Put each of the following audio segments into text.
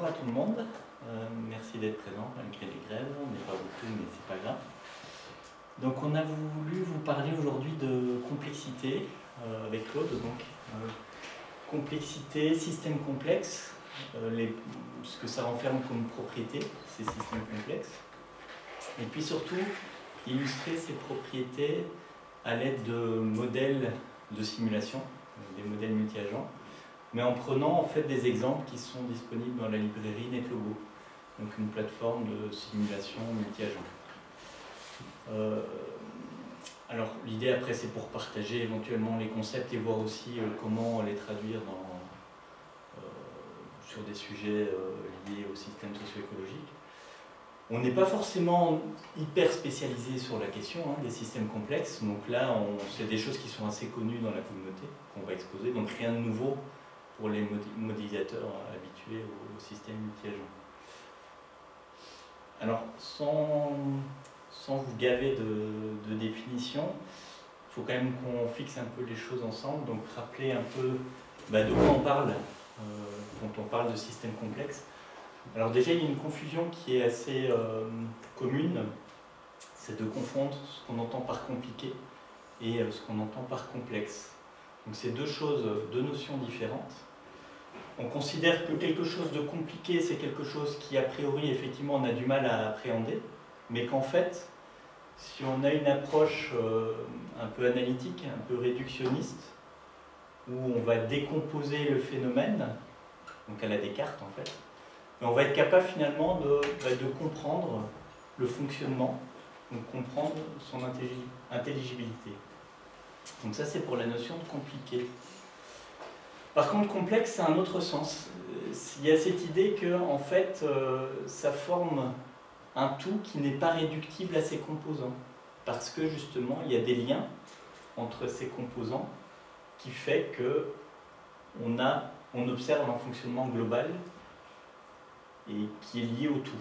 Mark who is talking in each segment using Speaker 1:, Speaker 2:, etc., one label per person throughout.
Speaker 1: à tout le monde, merci d'être présent malgré les grèves, on n'est pas beaucoup mais c'est pas grave. Donc on a voulu vous parler aujourd'hui de complexité avec Claude, donc complexité, système complexe, ce que ça renferme comme propriété, ces systèmes complexes, et puis surtout illustrer ces propriétés à l'aide de modèles de simulation, des modèles multi-agents, mais en prenant en fait des exemples qui sont disponibles dans la librairie NetLogo, donc une plateforme de simulation multi-agent. Alors l'idée après c'est pour partager éventuellement les concepts et voir aussi comment les traduire sur des sujets liés au système socio-écologique. On n'est pas forcément hyper spécialisé sur la question des systèmes complexes, donc là c'est des choses qui sont assez connues dans la communauté qu'on va exposer, donc rien de nouveau pour les modélisateurs habitués au système multi-agent. Alors, sans vous gaver de définition, il faut quand même qu'on fixe un peu les choses ensemble, donc rappeler un peu de quoi on parle quand on parle de système complexe. Alors déjà, il y a une confusion qui est assez commune, c'est de confondre ce qu'on entend par compliqué et ce qu'on entend par complexe. Donc c'est deux notions différentes. On considère que quelque chose de compliqué, c'est quelque chose qui, a priori, effectivement, on a du mal à appréhender, mais qu'en fait, si on a une approche un peu analytique, un peu réductionniste, où on va décomposer le phénomène, donc à la Descartes, en fait, on va être capable, finalement, de comprendre le fonctionnement, donc comprendre son intelligibilité. Donc ça, c'est pour la notion de compliqué. Par contre, complexe, c'est un autre sens. Il y a cette idée que, en fait, ça forme un tout qui n'est pas réductible à ses composants. Parce que, justement, il y a des liens entre ces composants qui fait qu'on observe un fonctionnement global et qui est lié au tout.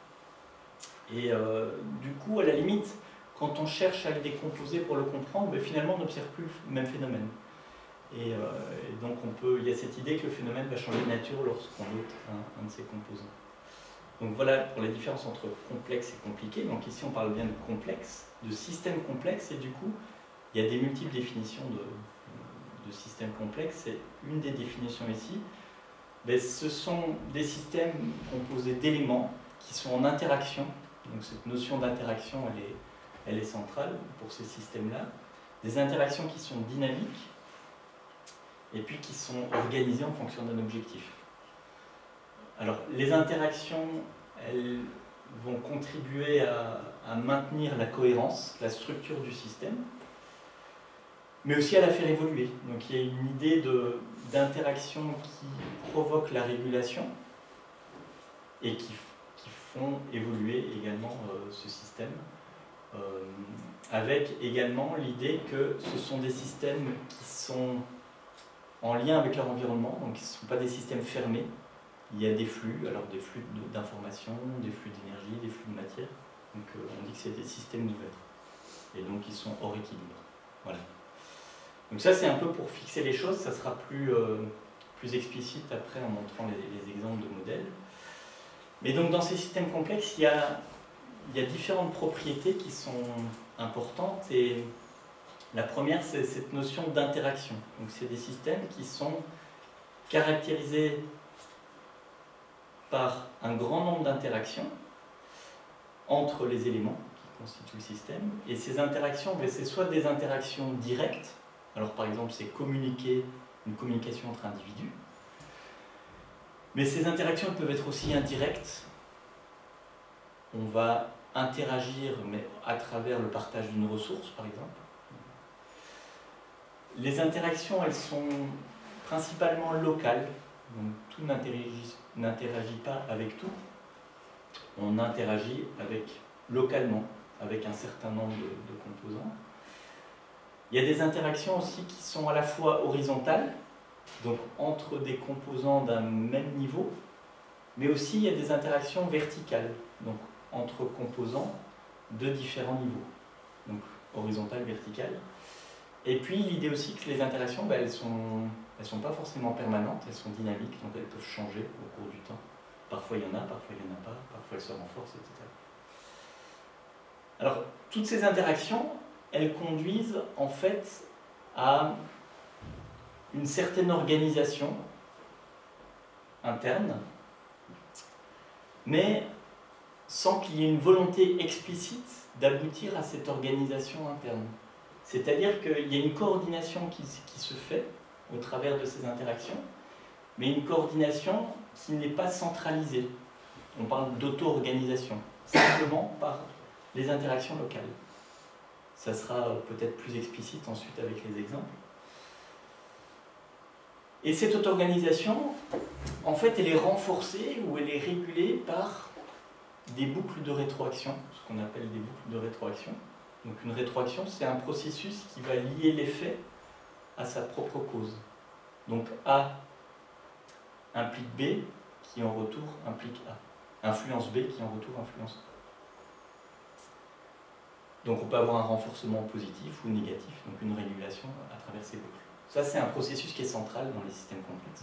Speaker 1: Et du coup, à la limite, quand on cherche à le décomposer pour le comprendre, finalement, on n'observe plus le même phénomène. Et donc il y a cette idée que le phénomène va changer de nature lorsqu'on ôte un de ses composants. Donc voilà pour la différence entre complexe et compliqué. Donc ici on parle bien de complexe, de système complexe, et du coup il y a des multiples définitions de système complexe. Et une des définitions ici, ce sont des systèmes composés d'éléments qui sont en interaction. Donc cette notion d'interaction elle est centrale pour ces systèmes-là. Des interactions qui sont dynamiques, et puis qui sont organisées en fonction d'un objectif. Alors, les interactions, elles vont contribuer à maintenir la cohérence, la structure du système, mais aussi à la faire évoluer. Donc, il y a une idée d'interaction qui provoque la régulation et qui font évoluer également ce système, avec également l'idée que ce sont des systèmes qui sont en lien avec leur environnement, donc ce ne sont pas des systèmes fermés. Il y a des flux, alors des flux d'informations, des flux d'énergie, des flux de matière. Donc on dit que c'est des systèmes ouverts. Et donc ils sont hors équilibre. Voilà. Donc ça c'est un peu pour fixer les choses, ça sera plus explicite après en montrant les exemples de modèles. Mais donc dans ces systèmes complexes, il y a différentes propriétés qui sont importantes, et la première, c'est cette notion d'interaction. Donc, c'est des systèmes qui sont caractérisés par un grand nombre d'interactions entre les éléments qui constituent le système. Et ces interactions, c'est soit des interactions directes, alors par exemple, c'est une communication entre individus, mais ces interactions peuvent être aussi indirectes. On va interagir, mais à travers le partage d'une ressource, par exemple. Les interactions, elles sont principalement locales, donc tout n'interagit pas avec tout. On interagit localement, avec un certain nombre de composants. Il y a des interactions aussi qui sont à la fois horizontales, donc entre des composants d'un même niveau, mais aussi il y a des interactions verticales, donc entre composants de différents niveaux, donc horizontales, verticales. Et puis l'idée aussi que les interactions, elles sont pas forcément permanentes, elles sont dynamiques, donc elles peuvent changer au cours du temps. parfois il y en a, parfois il n'y en a pas, parfois elles se renforcent, etc. Alors, toutes ces interactions, elles conduisent en fait à une certaine organisation interne, mais sans qu'il y ait une volonté explicite d'aboutir à cette organisation interne. C'est-à-dire qu'il y a une coordination qui se fait au travers de ces interactions, mais une coordination qui n'est pas centralisée. On parle d'auto-organisation, simplement par les interactions locales. Ça sera peut-être plus explicite ensuite avec les exemples. Et cette auto-organisation, en fait, elle est renforcée ou elle est régulée par des boucles de rétroaction, ce qu'on appelle des boucles de rétroaction. Donc une rétroaction, c'est un processus qui va lier l'effet à sa propre cause. Donc A implique B, qui en retour implique A. Influence B, qui en retour influence A. Donc on peut avoir un renforcement positif ou négatif, donc une régulation à travers ces boucles. Ça, c'est un processus qui est central dans les systèmes complexes.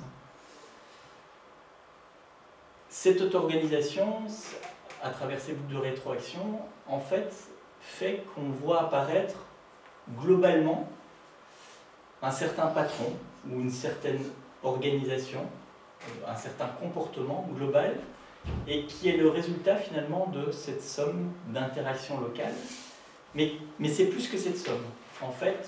Speaker 1: Cette auto-organisation, à travers ces boucles de rétroaction, en fait qu'on voit apparaître globalement un certain patron ou une certaine organisation, un certain comportement global, et qui est le résultat finalement de cette somme d'interactions locales. Mais c'est plus que cette somme. En fait,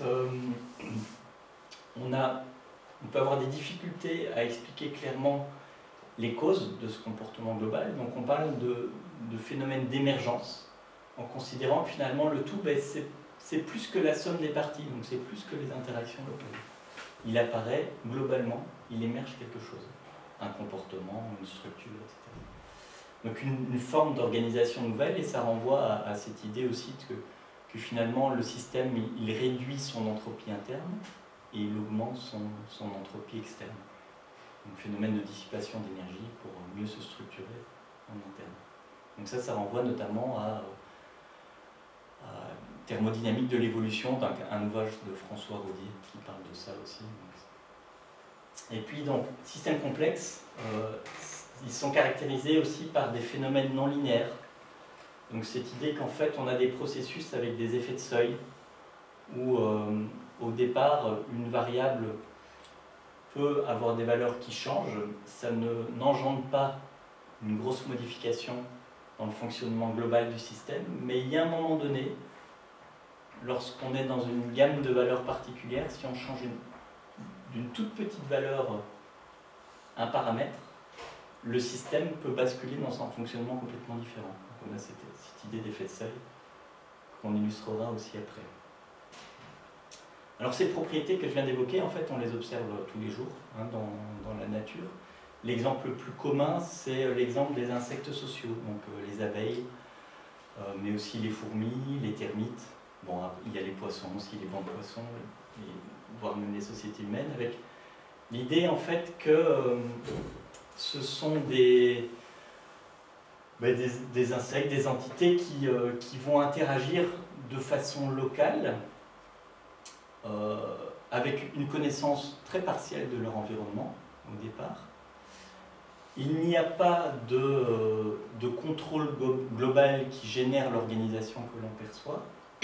Speaker 1: on peut avoir des difficultés à expliquer clairement les causes de ce comportement global. Donc on parle de phénomènes d'émergence, en considérant que finalement le tout, c'est plus que la somme des parties, donc c'est plus que les interactions locales. Il apparaît globalement, il émerge quelque chose, un comportement, une structure, etc. Donc une forme d'organisation nouvelle, et ça renvoie à cette idée aussi que finalement le système il réduit son entropie interne et il augmente son entropie externe. Un phénomène de dissipation d'énergie pour mieux se structurer en interne. Donc ça renvoie notamment à Thermodynamique de l'évolution, un ouvrage de François Rodier qui parle de ça aussi. Et puis donc, systèmes complexes, ils sont caractérisés aussi par des phénomènes non linéaires. Donc cette idée qu'en fait on a des processus avec des effets de seuil, où au départ une variable peut avoir des valeurs qui changent, ça n'engendre pas une grosse modification dans le fonctionnement global du système, mais il y a un moment donné, lorsqu'on est dans une gamme de valeurs particulières, si on change d'une toute petite valeur un paramètre, le système peut basculer dans un fonctionnement complètement différent. Donc on a cette idée d'effet de seuil qu'on illustrera aussi après. Alors ces propriétés que je viens d'évoquer, en fait, on les observe tous les jours dans la nature. L'exemple le plus commun, c'est l'exemple des insectes sociaux, donc les abeilles, mais aussi les fourmis, les termites. Bon, il y a les poissons aussi, les bancs de poissons, voire même les sociétés humaines, avec l'idée en fait que ce sont des insectes, des entités qui vont interagir de façon locale, avec une connaissance très partielle de leur environnement au départ. Il n'y a pas de contrôle global qui génère l'organisation que l'on perçoit.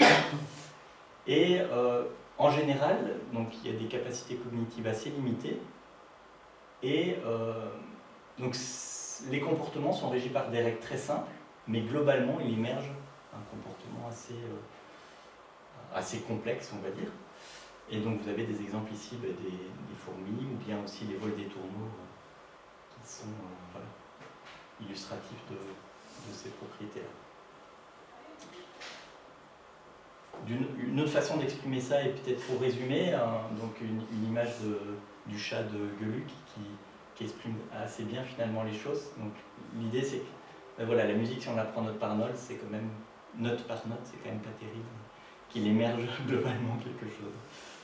Speaker 1: Et en général, donc, il y a des capacités cognitives assez limitées. Et donc, les comportements sont régis par des règles très simples, mais globalement, il émerge un comportement assez complexe, on va dire. Et donc, vous avez des exemples ici des fourmis, ou bien aussi les vols des tourneaux, qui sont illustratifs de ces propriétés-là. Une autre façon d'exprimer ça, et peut-être pour résumer, donc une image du chat de Gueluc qui exprime assez bien finalement les choses. Donc l'idée c'est que voilà, la musique, si on la prend note par note, c'est quand même note par note, c'est quand même pas terrible, qu'il émerge globalement quelque chose.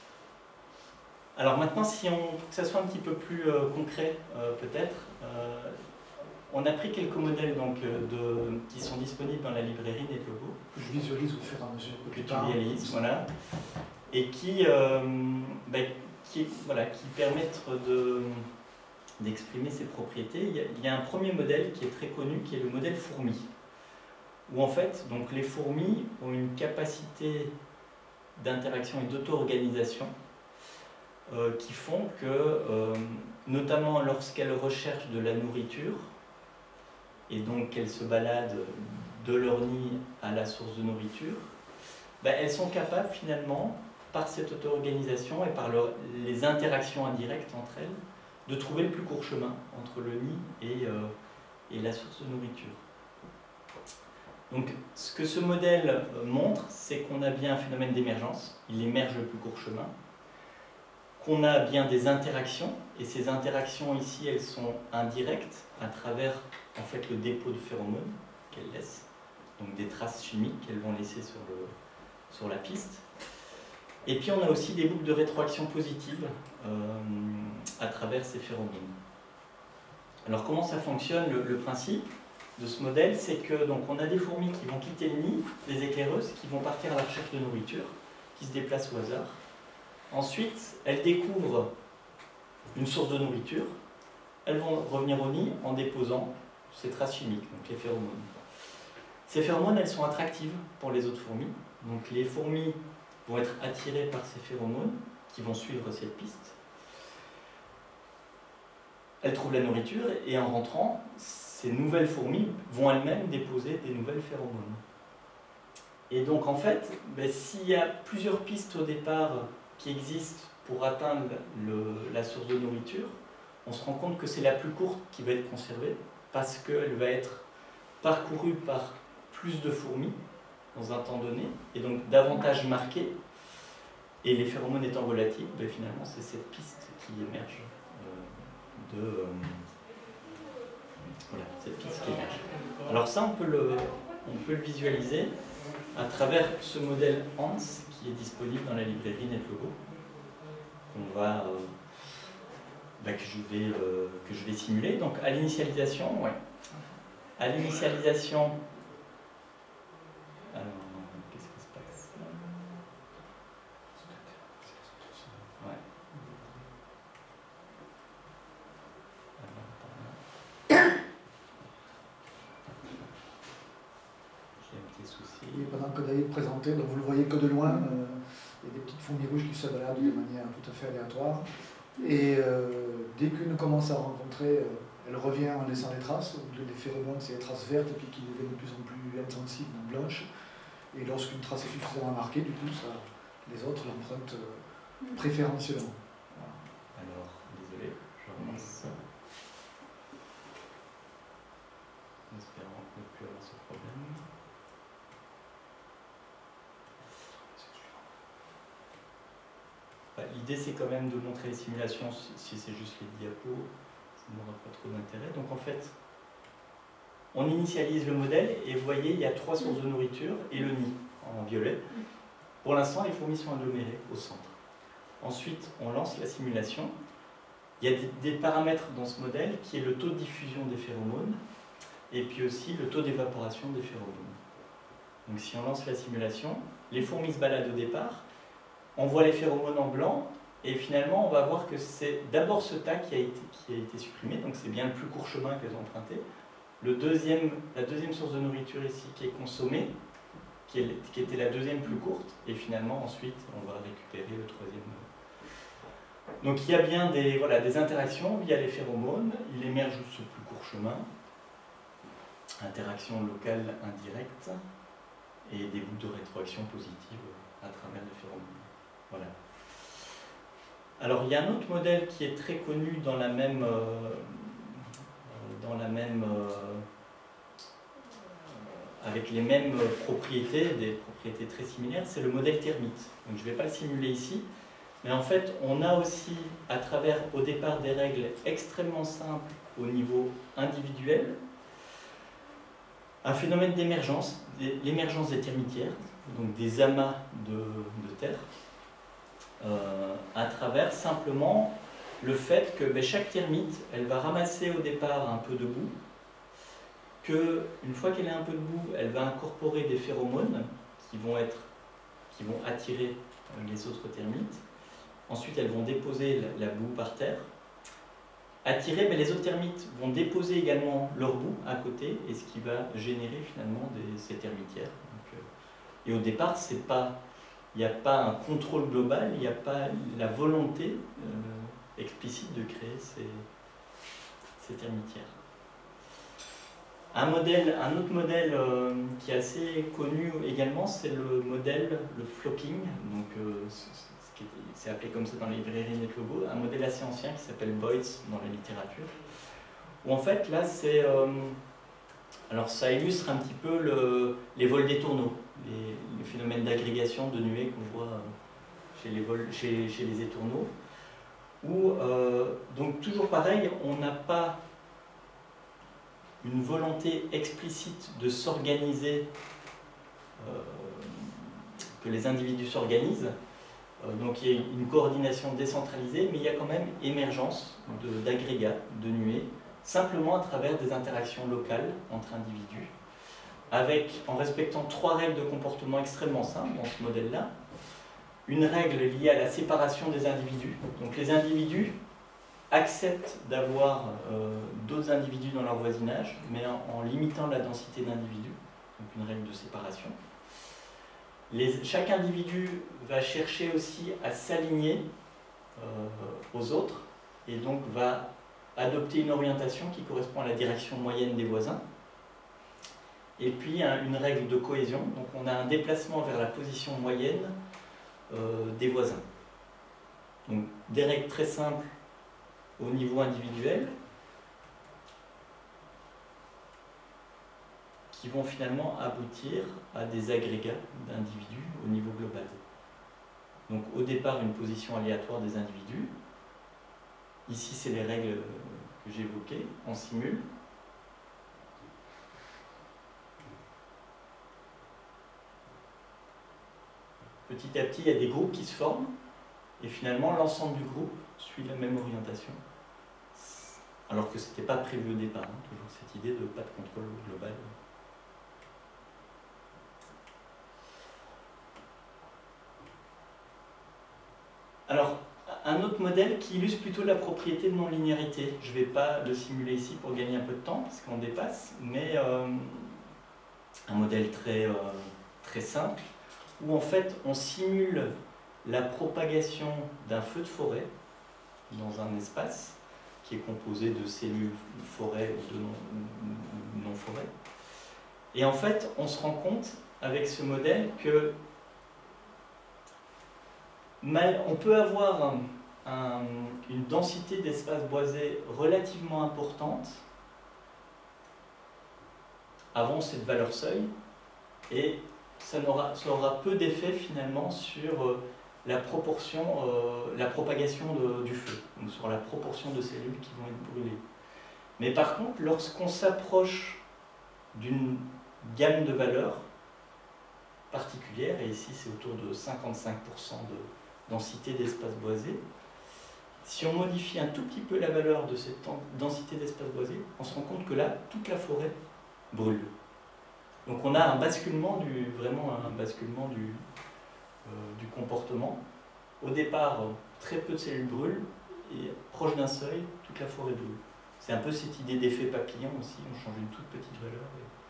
Speaker 1: Alors maintenant, pour que ça soit un petit peu plus concret peut-être, on a pris quelques modèles donc, qui sont disponibles dans la librairie NetLogo.
Speaker 2: Je visualise au fur et à mesure
Speaker 1: que tu réalises, voilà. Et qui permettent d'exprimer ses propriétés. Il y a un premier modèle qui est très connu, qui est le modèle fourmi, où en fait, donc, les fourmis ont une capacité d'interaction et d'auto-organisation qui font que, notamment lorsqu'elles recherchent de la nourriture, et donc qu'elles se baladent de leur nid à la source de nourriture, elles sont capables finalement, par cette auto-organisation et par les interactions indirectes entre elles, de trouver le plus court chemin entre le nid et la source de nourriture. Donc, ce que ce modèle montre, c'est qu'on a bien un phénomène d'émergence, il émerge le plus court chemin, qu'on a bien des interactions, et ces interactions ici, elles sont indirectes à travers en fait le dépôt de phéromones qu'elles laissent, donc des traces chimiques qu'elles vont laisser sur la piste. Et puis on a aussi des boucles de rétroaction positive à travers ces phéromones. Alors comment ça fonctionne le principe de ce modèle, c'est que donc on a des fourmis qui vont quitter le nid, des éclaireuses, qui vont partir à la recherche de nourriture, qui se déplacent au hasard. Ensuite, elles découvrent une source de nourriture, elles vont revenir au nid en déposant ces traces chimiques, donc les phéromones. Ces phéromones, elles sont attractives pour les autres fourmis, donc les fourmis vont être attirées par ces phéromones qui vont suivre cette piste. Elles trouvent la nourriture et en rentrant, ces nouvelles fourmis vont elles-mêmes déposer des nouvelles phéromones. Et donc en fait, s'il y a plusieurs pistes au départ qui existent pour atteindre la source de nourriture, on se rend compte que c'est la plus courte qui va être conservée parce qu'elle va être parcourue par plus de fourmis dans un temps donné et donc davantage marquée. Et les phéromones étant volatiles, finalement c'est cette piste qui émerge voilà, cette piste qui émerge. Alors ça, on peut le visualiser à travers ce modèle Hans qui est disponible dans la librairie NetLogo, que je vais simuler. Donc à l'initialisation, ouais. À l'initialisation, alors qu'est-ce qui se passe? Ouais.
Speaker 2: Et pendant que David présentait, donc vous le voyez que de loin, il y a des petites fourmis rouges qui se baladent de manière tout à fait aléatoire. Et dès qu'une commence à rencontrer, elle revient en laissant des traces. Les phéromones, c'est les traces vertes et puis qui deviennent de plus en plus insensibles, blanches. Et lorsqu'une trace est suffisamment marquée, du coup, les autres l'empruntent préférentiellement.
Speaker 1: Voilà. Alors, désolé, je ramasse ça. En espérant ne plus avoir ce problème. L'idée, c'est quand même de montrer les simulations. Si c'est juste les diapos, ça n'aura pas trop d'intérêt. Donc en fait, on initialise le modèle et vous voyez, il y a 3 sources de nourriture et le nid en violet. Pour l'instant, les fourmis sont agglomérées au centre. Ensuite, on lance la simulation. Il y a des paramètres dans ce modèle qui est le taux de diffusion des phéromones et puis aussi le taux d'évaporation des phéromones. Donc si on lance la simulation, les fourmis se baladent au départ, on voit les phéromones en blanc, et finalement on va voir que c'est d'abord ce tas qui a été supprimé, donc c'est bien le plus court chemin qu'elles ont emprunté. La deuxième source de nourriture ici qui est consommée, qui était la deuxième plus courte, et finalement ensuite on va récupérer le troisième. Donc il y a bien des interactions via les phéromones, il émerge ce plus court chemin, interaction locale indirecte, et des boucles de rétroaction positive à travers les phéromones. Voilà. Alors il y a un autre modèle qui est très connu dans la même avec les mêmes propriétés, des propriétés très similaires, c'est le modèle thermite. Donc je ne vais pas le simuler ici, mais en fait on a aussi à travers au départ des règles extrêmement simples au niveau individuel, un phénomène d'émergence, l'émergence des termitières, donc des amas de terre, à travers simplement le fait que chaque termite, elle va ramasser au départ un peu de boue, qu'une fois qu'elle est un peu de boue, elle va incorporer des phéromones qui vont attirer les autres termites. Ensuite, elles vont déposer la boue par terre. attirer, mais les autres termites vont déposer également leur boue à côté, et ce qui va générer finalement ces termitières. Donc, et au départ, il n'y a pas un contrôle global, il n'y a pas la volonté explicite de créer ces termitières. Un autre modèle qui est assez connu également, c'est le modèle, le flocking, donc c'est appelé comme ça dans les librairies NetLogo, un modèle assez ancien qui s'appelle Boyds dans la littérature, où en fait là c'est... alors ça illustre un petit peu les vols des tourneaux, les phénomènes d'agrégation de nuées qu'on voit chez les étourneaux, où donc toujours pareil, on n'a pas une volonté explicite de s'organiser, que les individus s'organisent, donc il y a une coordination décentralisée, mais il y a quand même émergence d'agrégats, de nuées, simplement à travers des interactions locales entre individus, en respectant 3 règles de comportement extrêmement simples dans ce modèle-là. Une règle liée à la séparation des individus, donc les individus acceptent d'avoir d'autres individus dans leur voisinage, mais en limitant la densité d'individus, donc une règle de séparation. Chaque individu va chercher aussi à s'aligner aux autres, et donc va adopter une orientation qui correspond à la direction moyenne des voisins. Et puis une règle de cohésion, donc on a un déplacement vers la position moyenne des voisins. Donc des règles très simples au niveau individuel, qui vont finalement aboutir à des agrégats d'individus au niveau global. Donc au départ, une position aléatoire des individus. Ici, c'est les règles que j'évoquais, on simule. Petit à petit, il y a des groupes qui se forment, et finalement, l'ensemble du groupe suit la même orientation. Alors que ce n'était pas prévu au départ, toujours cette idée de pas de contrôle global. Alors, un autre modèle qui illustre plutôt la propriété de non-linéarité. Je ne vais pas le simuler ici pour gagner un peu de temps, parce qu'on dépasse, mais un modèle très simple, où en fait on simule la propagation d'un feu de forêt dans un espace qui est composé de cellules forêt ou de non-forêt. Et en fait, on se rend compte avec ce modèle que on peut avoir une densité d'espace boisé relativement importante avant cette valeur seuil, et ça aura peu d'effet finalement sur la propagation du feu, donc sur la proportion de cellules qui vont être brûlées. Mais par contre, lorsqu'on s'approche d'une gamme de valeurs particulière, et ici c'est autour de 55% de densité d'espace boisé, si on modifie un tout petit peu la valeur de cette densité d'espace boisé, on se rend compte que là, toute la forêt brûle. Donc on a un basculement du comportement. Au départ, très peu de cellules brûlent, et proche d'un seuil, toute la forêt brûle. C'est un peu cette idée d'effet papillon aussi, on change une toute petite valeur.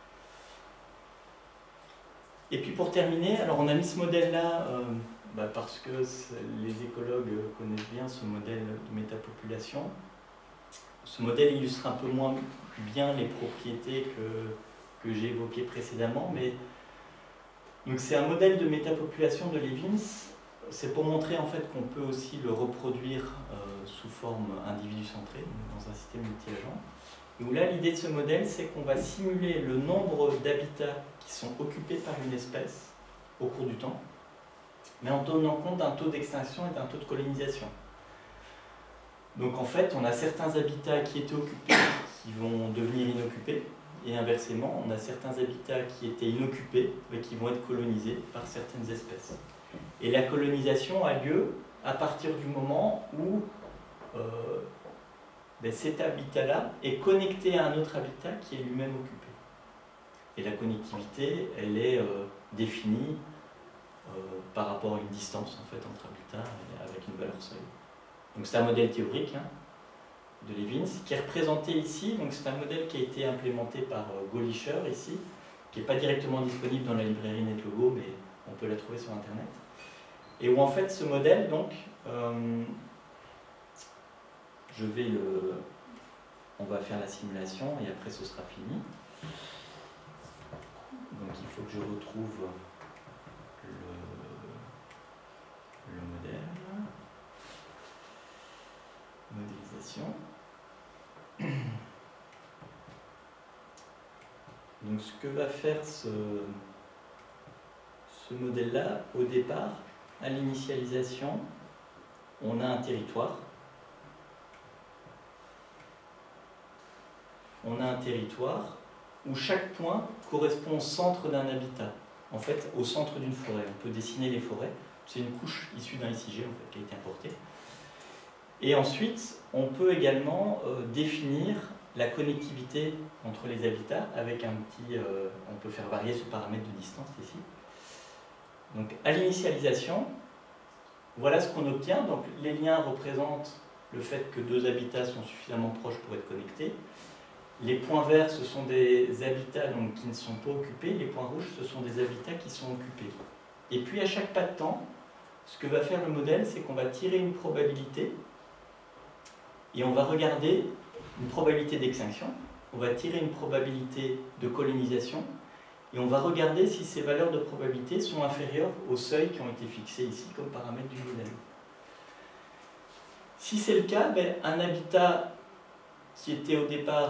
Speaker 1: Et puis pour terminer, alors on a mis ce modèle-là parce que les écologues connaissent bien ce modèle de métapopulation. Ce modèle illustre un peu moins bien les propriétés que j'ai évoquées précédemment, mais donc c'est un modèle de métapopulation de Levins. C'est pour montrer en fait qu'on peut aussi le reproduire sous forme individu-centrée, dans un système multi-agent. Et où là, l'idée de ce modèle, c'est qu'on va simuler le nombre d'habitats qui sont occupés par une espèce au cours du temps, mais en tenant compte d'un taux d'extinction et d'un taux de colonisation. Donc en fait, on a certains habitats qui étaient occupés qui vont devenir inoccupés, et inversement, on a certains habitats qui étaient inoccupés mais qui vont être colonisés par certaines espèces. Et la colonisation a lieu à partir du moment où cet habitat-là est connecté à un autre habitat qui est lui-même occupé. Et la connectivité, elle est définie par rapport à une distance en fait, entre habitats avec une valeur seuil. Donc c'est un modèle théorique, hein, de Levins, qui est représenté ici. Donc c'est un modèle qui a été implémenté par Golisher ici, qui n'est pas directement disponible dans la librairie NetLogo, mais on peut la trouver sur Internet. Et où en fait ce modèle, donc, on va faire la simulation et après ce sera fini. Donc il faut que je retrouve le modèle. Modélisation. Donc ce que va faire ce modèle-là, au départ, à l'initialisation, on a un territoire. On a un territoire où chaque point correspond au centre d'un habitat, en fait au centre d'une forêt. On peut dessiner les forêts, c'est une couche issue d'un ICG en fait, qui a été importée. Et ensuite, on peut également définir la connectivité entre les habitats avec un petit... on peut faire varier ce paramètre de distance ici. Donc à l'initialisation, voilà ce qu'on obtient. Donc les liens représentent le fait que deux habitats sont suffisamment proches pour être connectés. Les points verts, ce sont des habitats donc, qui ne sont pas occupés. Les points rouges, ce sont des habitats qui sont occupés. Et puis à chaque pas de temps, ce que va faire le modèle, c'est qu'on va tirer une probabilité et on va regarder une probabilité d'extinction, on va tirer une probabilité de colonisation et on va regarder si ces valeurs de probabilité sont inférieures aux seuils qui ont été fixés ici comme paramètres du modèle. Si c'est le cas, un habitat qui était au départ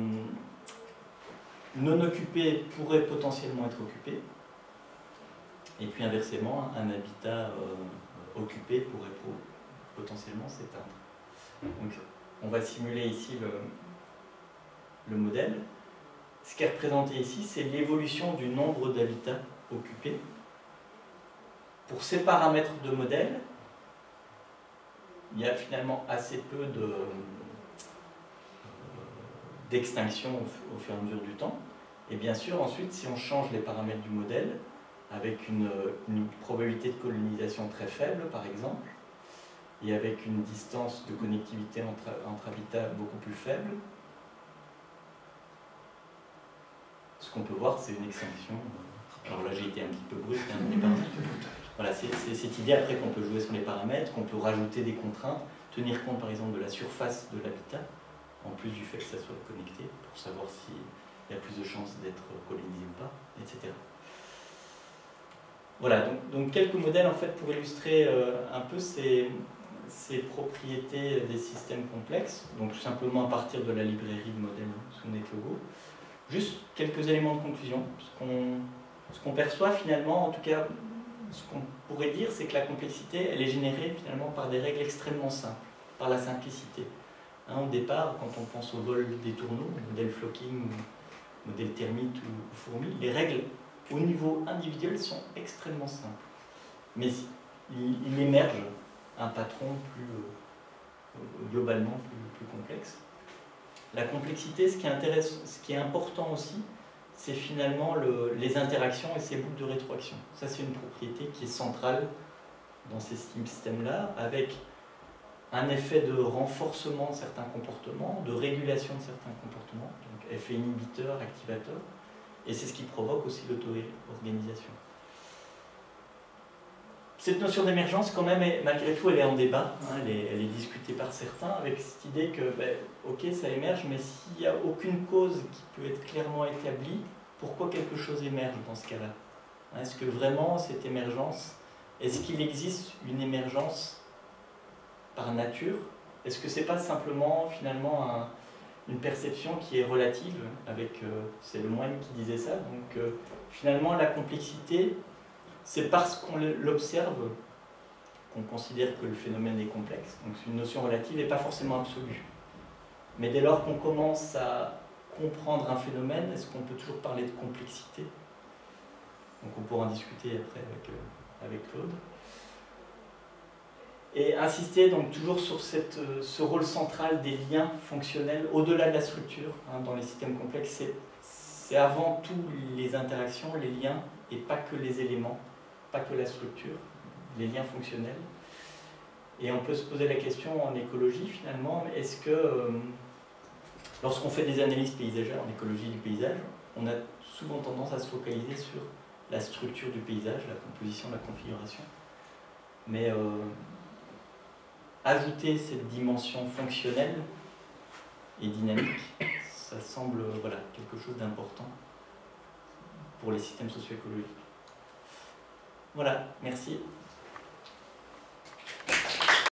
Speaker 1: non occupé pourrait potentiellement être occupé, et puis inversement, un habitat occupé pourrait potentiellement s'éteindre. Donc, on va simuler ici le modèle. Ce qui est représenté ici, c'est l'évolution du nombre d'habitats occupés. Pour ces paramètres de modèle, il y a finalement assez peu d'extinction au fur et à mesure du temps. Et bien sûr, ensuite, si on change les paramètres du modèle, avec une probabilité de colonisation très faible, par exemple, et avec une distance de connectivité entre habitats beaucoup plus faible, ce qu'on peut voir, c'est une extinction. Alors là, j'ai été un petit peu brusque, mais voilà, c'est cette idée après qu'on peut jouer sur les paramètres, qu'on peut rajouter des contraintes, tenir compte par exemple de la surface de l'habitat, en plus du fait que ça soit connecté, pour savoir s'il y a plus de chances d'être colonisé ou pas, etc. Voilà, donc quelques modèles en fait pour illustrer un peu ces propriétés des systèmes complexes, donc tout simplement à partir de la librairie de modèles sous NetLogo. Juste quelques éléments de conclusion. Ce qu'on perçoit finalement, en tout cas, ce qu'on pourrait dire, c'est que la complexité, elle est générée finalement par des règles extrêmement simples, par la simplicité. Au départ, quand on pense au vol des tourneaux, modèle flocking, modèle termite ou fourmi, les règles au niveau individuel sont extrêmement simples. Mais il émerge un patron globalement plus complexe. La complexité, ce qui est important aussi, c'est finalement les interactions et ces boucles de rétroaction. Ça, c'est une propriété qui est centrale dans ces systèmes-là, avec un effet de renforcement de certains comportements, de régulation de certains comportements, donc effet inhibiteur, activateur, et c'est ce qui provoque aussi l'auto-organisation. Cette notion d'émergence, quand même, malgré tout, elle est en débat, elle est discutée par certains, avec cette idée que, ok, ça émerge, mais s'il n'y a aucune cause qui peut être clairement établie, pourquoi quelque chose émerge dans ce cas-là? Est-ce que vraiment, cette émergence, est-ce qu'il existe une émergence par nature? Est-ce que ce n'est pas simplement, finalement, une perception qui est relative, avec, c'est le moine qui disait ça, donc finalement, la complexité, c'est parce qu'on l'observe qu'on considère que le phénomène est complexe. Donc c'est une notion relative et pas forcément absolue. Mais dès lors qu'on commence à comprendre un phénomène, est-ce qu'on peut toujours parler de complexité? Donc on pourra en discuter après avec Claude. Et insister donc toujours sur ce rôle central des liens fonctionnels au-delà de la structure. Dans les systèmes complexes, c'est avant tout les interactions, les liens, et pas que les éléments, pas que la structure, les liens fonctionnels. Et on peut se poser la question en écologie finalement, est-ce que lorsqu'on fait des analyses paysagères en écologie du paysage, on a souvent tendance à se focaliser sur la structure du paysage, la composition, la configuration. Mais ajouter cette dimension fonctionnelle et dynamique, ça semble voilà, quelque chose d'important pour les systèmes socio-écologiques. Voilà, merci.